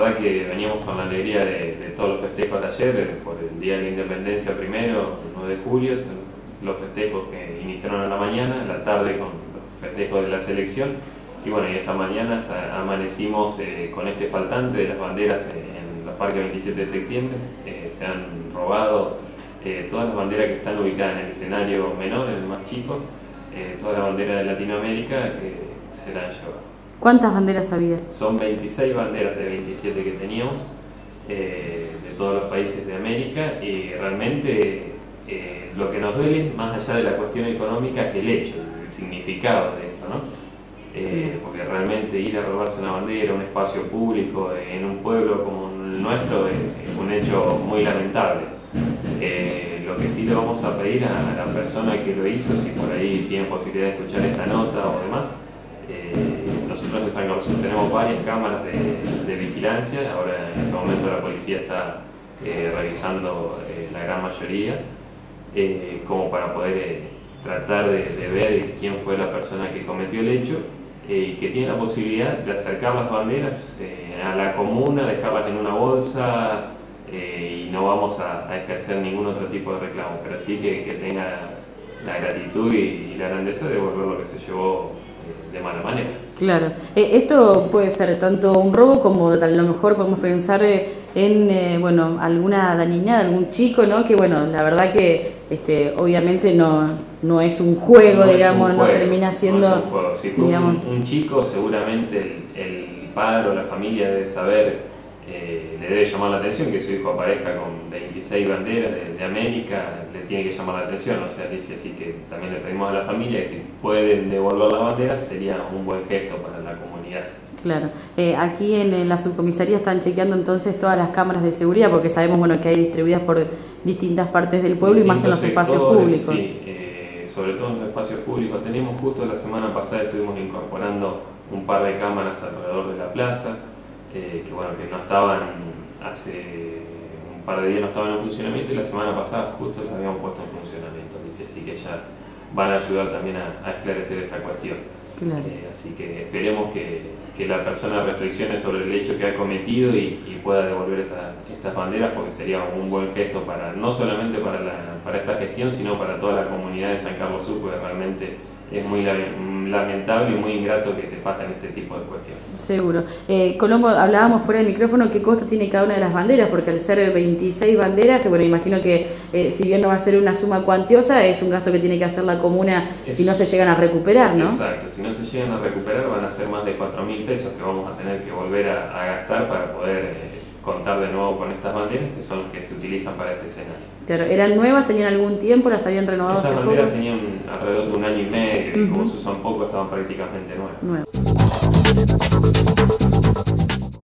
verdad que veníamos con la alegría de todos los festejos de ayer, por el Día de la Independencia primero, el 9 de julio, los festejos que iniciaron a la mañana, a la tarde con los festejos de la selección, y bueno, y esta mañana amanecimos con este faltante de las banderas en los parques 27 de septiembre. Se han robado todas las banderas que están ubicadas en el escenario menor, en el más chico, toda la bandera de Latinoamérica que se la han llevado. ¿Cuántas banderas había? Son 26 banderas de 27 que teníamos, de todos los países de América, y realmente lo que nos duele, más allá de la cuestión económica, es el hecho, el significado de esto, ¿no? Porque realmente ir a robarse una bandera, un espacio público en un pueblo como el nuestro es un hecho muy lamentable. Lo que sí le vamos a pedir a la persona que lo hizo, si por ahí tiene posibilidad de escuchar esta nota o demás, nosotros en San Carlos tenemos varias cámaras de vigilancia. Ahora en este momento la policía está revisando la gran mayoría, como para poder tratar de ver quién fue la persona que cometió el hecho, y que tiene la posibilidad de acercar las banderas a la comuna, dejarlas en una bolsa, y no vamos a ejercer ningún otro tipo de reclamo, pero sí que tenga la gratitud y la grandeza de devolver lo que se llevó de mala manera. Claro. Esto puede ser tanto un robo como a lo mejor podemos pensar en bueno, alguna dañinada, algún chico, ¿no? Que bueno, la verdad que obviamente no es un juego, no digamos, es un juego, no termina siendo... No es un juego. Si fue digamos, un chico, seguramente el padre o la familia debe saber, le debe llamar la atención que su hijo aparezca con 26 banderas de América, le tiene que llamar la atención, o sea, dice así que también le pedimos a la familia que si pueden devolver las banderas sería un buen gesto para la comunidad. Claro. Aquí en la subcomisaría están chequeando entonces todas las cámaras de seguridad, porque sabemos, bueno, que hay distribuidas por distintas partes del pueblo y más en los espacios públicos. Sí, sobre todo en los espacios públicos. Tenemos justo la semana pasada, estuvimos incorporando un par de cámaras alrededor de la plaza, que bueno, que no estaban, hace un par de días no estaban en funcionamiento, y la semana pasada justo las habíamos puesto en funcionamiento, dice, así que ya van a ayudar también a esclarecer esta cuestión. Claro. Así que esperemos que la persona reflexione sobre el hecho que ha cometido y pueda devolver estas banderas, porque sería un buen gesto para no solamente para esta gestión, sino para toda la comunidad de San Carlos Sur, porque realmente es muy lamentable y muy ingrato que te pasen este tipo de cuestiones. Seguro. Colombo, hablábamos fuera de micrófono qué costo tiene cada una de las banderas, porque al ser 26 banderas, bueno, imagino que si bien no va a ser una suma cuantiosa, es un gasto que tiene que hacer la comuna si no se llegan a recuperar, ¿no? Exacto, si no se llegan a recuperar van a ser más de 4.000 pesos que vamos a tener que volver a gastar para poder contar de nuevo con estas banderas, que son las que se utilizan para este escenario. Claro, ¿eran nuevas? ¿Tenían algún tiempo? ¿Las habían renovado hace poco? Estas banderas tenían alrededor de 1 año y medio, y como se usan poco, estaban prácticamente nuevas.